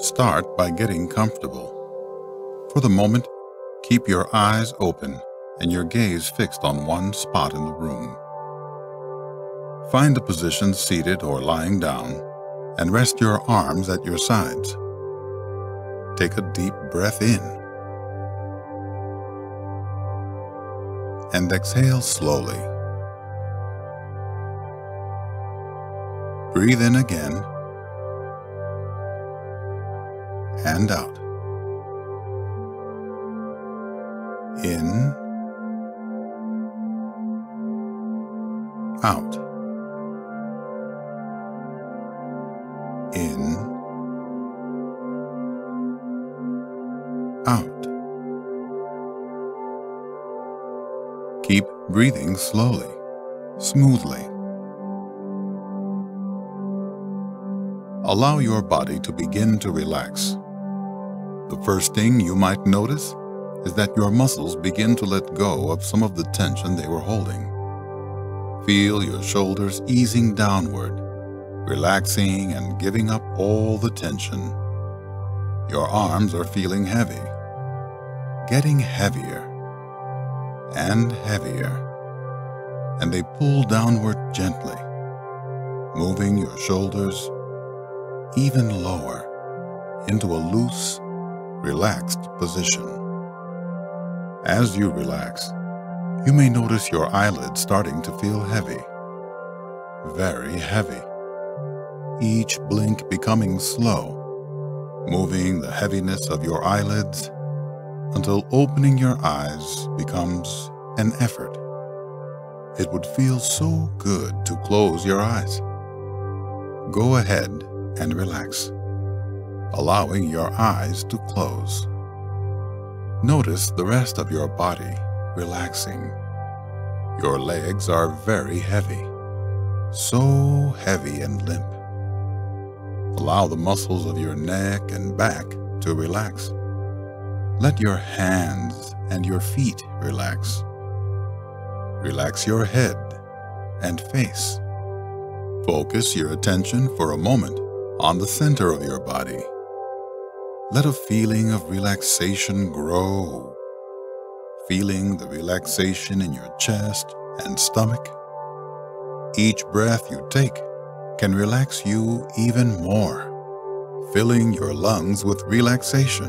Start by getting comfortable. For the moment, keep your eyes open and your gaze fixed on one spot in the room. Find a position seated or lying down and rest your arms at your sides. Take a deep breath in and exhale slowly. Breathe in again and out. In, out. In, out. Keep breathing slowly, smoothly. Allow your body to begin to relax. The first thing you might notice is that your muscles begin to let go of some of the tension they were holding. Feel your shoulders easing downward, relaxing and giving up all the tension. Your arms are feeling heavy, getting heavier and heavier, and they pull downward gently, moving your shoulders even lower into a loose, relaxed position. As you relax, you may notice your eyelids starting to feel heavy, very heavy, each blink becoming slow, moving the heaviness of your eyelids until opening your eyes becomes an effort. It would feel so good to close your eyes. Go ahead and relax, allowing your eyes to close. Notice the rest of your body relaxing. Your legs are very heavy, so heavy and limp. Allow the muscles of your neck and back to relax. Let your hands and your feet relax. Relax your head and face. Focus your attention for a moment on the center of your body. Let a feeling of relaxation grow, feeling the relaxation in your chest and stomach. Each breath you take can relax you even more, filling your lungs with relaxation.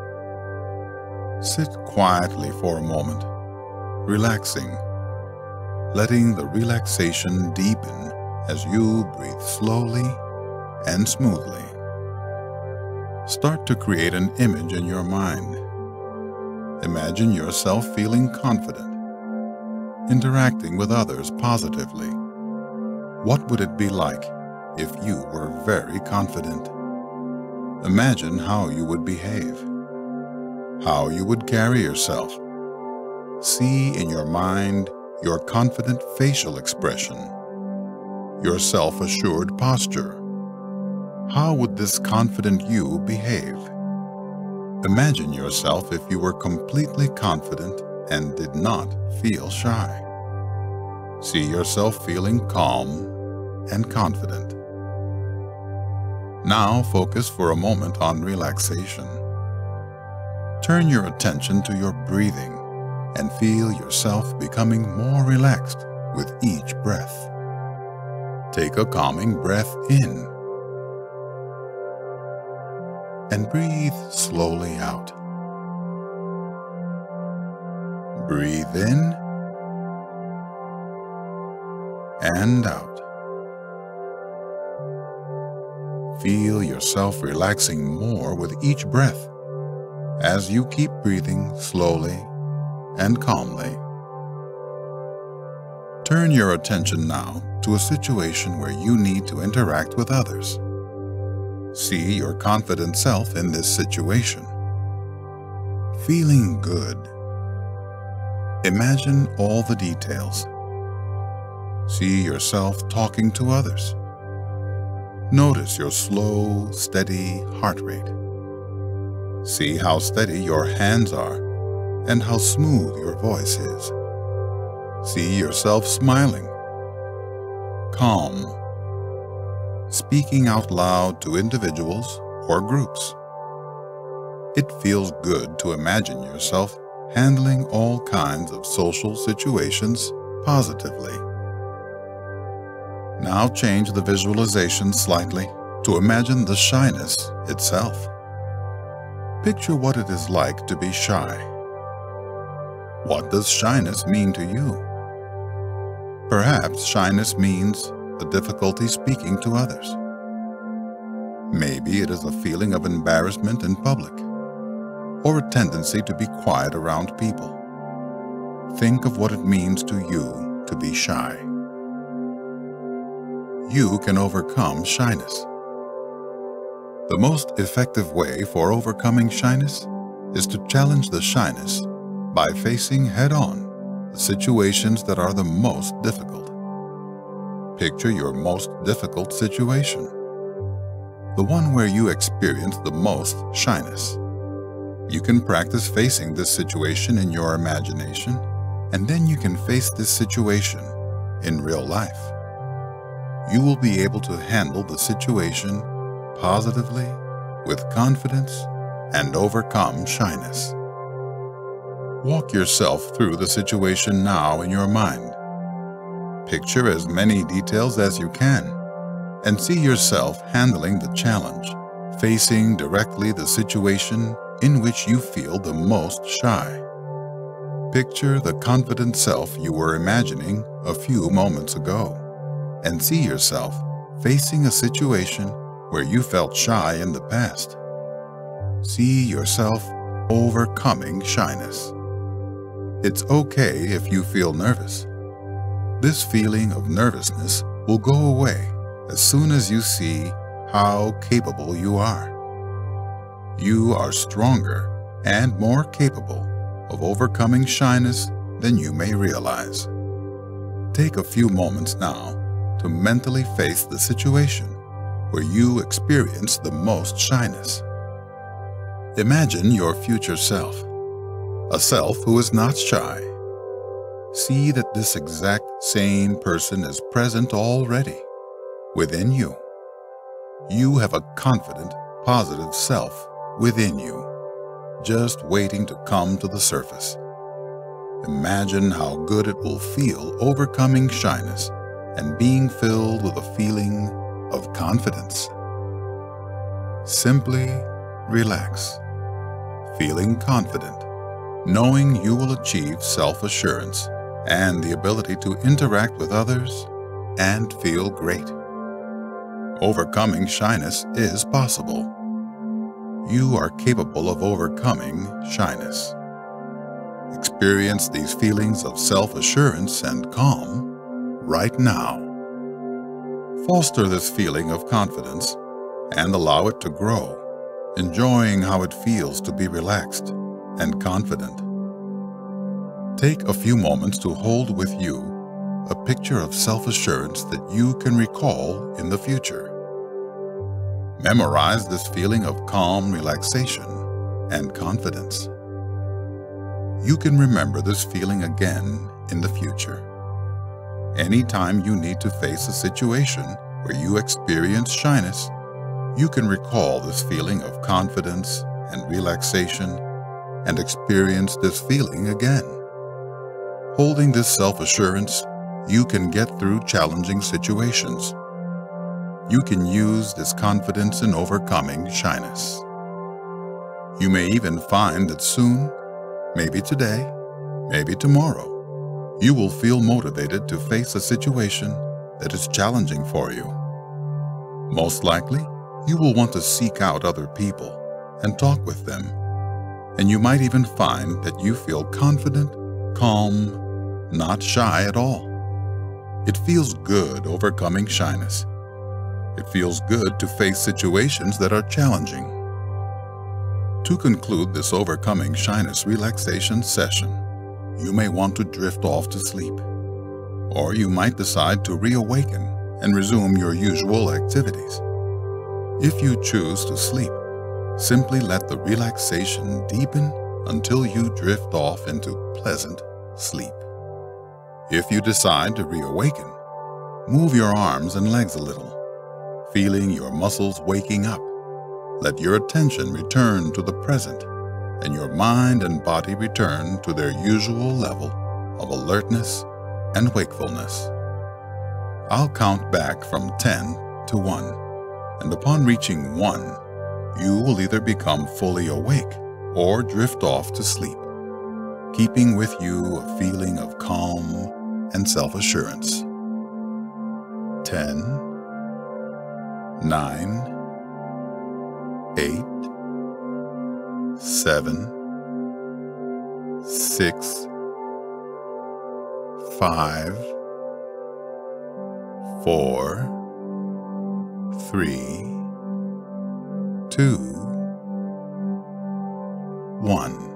Sit quietly for a moment, relaxing, letting the relaxation deepen as you breathe slowly and smoothly. Start to create an image in your mind. Imagine yourself feeling confident, interacting with others positively. What would it be like if you were very confident? Imagine how you would behave, how you would carry yourself. See in your mind your confident facial expression, your self-assured posture. How would this confident you behave? Imagine yourself if you were completely confident and did not feel shy. See yourself feeling calm and confident. Now focus for a moment on relaxation. Turn your attention to your breathing and feel yourself becoming more relaxed with each breath. Take a calming breath in and breathe slowly out. Breathe in and out. Feel yourself relaxing more with each breath as you keep breathing slowly and calmly. Turn your attention now to a situation where you need to interact with others. See your confident self in this situation. Feeling good. Imagine all the details. See yourself talking to others. Notice your slow, steady heart rate. See how steady your hands are and how smooth your voice is. See yourself smiling, calm, speaking out loud to individuals or groups. It feels good to imagine yourself handling all kinds of social situations positively. Now change the visualization slightly to imagine the shyness itself. Picture what it is like to be shy. What does shyness mean to you? Perhaps shyness means the difficulty speaking to others. Maybe it is a feeling of embarrassment in public, or a tendency to be quiet around people. Think of what it means to you to be shy. You can overcome shyness. The most effective way for overcoming shyness is to challenge the shyness by facing head-on the situations that are the most difficult. Picture your most difficult situation, the one where you experience the most shyness. You can practice facing this situation in your imagination, and then you can face this situation in real life. You will be able to handle the situation positively, with confidence, and overcome shyness. Walk yourself through the situation now in your mind. Picture as many details as you can, and see yourself handling the challenge, facing directly the situation in which you feel the most shy. Picture the confident self you were imagining a few moments ago, and see yourself facing a situation where you felt shy in the past. See yourself overcoming shyness. It's okay if you feel nervous. This feeling of nervousness will go away as soon as you see how capable you are. You are stronger and more capable of overcoming shyness than you may realize. Take a few moments now to mentally face the situation where you experience the most shyness. Imagine your future self, a self who is not shy. See that this exact same person is present already within you. You have a confident, positive self within you, just waiting to come to the surface. Imagine how good it will feel overcoming shyness and being filled with a feeling of confidence. Simply relax, feeling confident, knowing you will achieve self-assurance and the ability to interact with others and feel great. Overcoming shyness is possible. You are capable of overcoming shyness. Experience these feelings of self-assurance and calm right now. Foster this feeling of confidence and allow it to grow, enjoying how it feels to be relaxed and confident. Take a few moments to hold with you a picture of self-assurance that you can recall in the future. Memorize this feeling of calm relaxation and confidence. You can remember this feeling again in the future. Anytime you need to face a situation where you experience shyness, you can recall this feeling of confidence and relaxation and experience this feeling again. Holding this self-assurance, you can get through challenging situations. You can use this confidence in overcoming shyness. You may even find that soon, maybe today, maybe tomorrow, you will feel motivated to face a situation that is challenging for you. Most likely, you will want to seek out other people and talk with them, and you might even find that you feel confident, calm, not shy at all. It feels good overcoming shyness. It feels good to face situations that are challenging. To conclude this overcoming shyness relaxation session, you may want to drift off to sleep, or you might decide to reawaken and resume your usual activities. If you choose to sleep, simply let the relaxation deepen until you drift off into pleasant sleep. If you decide to reawaken, move your arms and legs a little, feeling your muscles waking up let your attention return to the present, and your mind and body return to their usual level of alertness and wakefulness. I'll count back from 10 to 1, and upon reaching 1, you will either become fully awake or drift off to sleep, keeping with you a feeling of calm and self-assurance. 10, 9, 8, 7, 6, 5, 4, 3, 2, 1.